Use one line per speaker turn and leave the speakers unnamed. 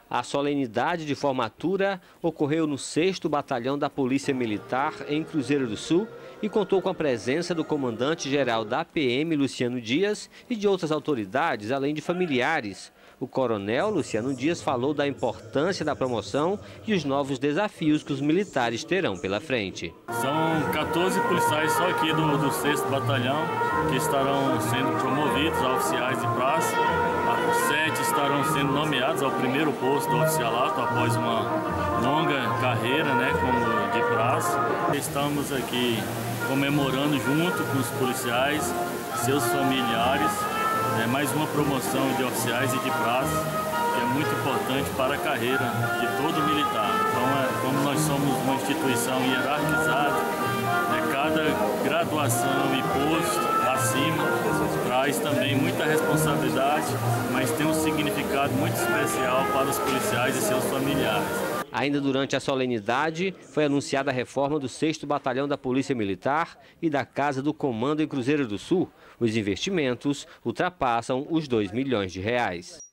A solenidade de formatura ocorreu no 6º Batalhão da Polícia Militar, em Cruzeiro do Sul, e contou com a presença do comandante-geral da PM, Luciano Dias, e de outras autoridades, além de familiares. O coronel Luciano Dias falou da importância da promoção e os novos desafios que os militares terão pela frente.
São 14 policiais só aqui do 6º Batalhão que estarão sendo promovidos a oficiais de praça. 7 estarão sendo nomeados ao primeiro posto do oficialato após uma longa carreira, como de praça. Estamos aqui comemorando junto com os policiais, seus familiares, mais uma promoção de oficiais e de praça, que é muito importante para a carreira de todo militar. Então, como nós somos uma instituição hierarquizada, cada graduação e posto acima traz também muita responsabilidade, mas tem um significado muito especial para os policiais e seus familiares.
Ainda durante a solenidade, foi anunciada a reforma do 6º Batalhão da Polícia Militar e da Casa do Comando em Cruzeiro do Sul. Os investimentos ultrapassam os R$ 2 milhões.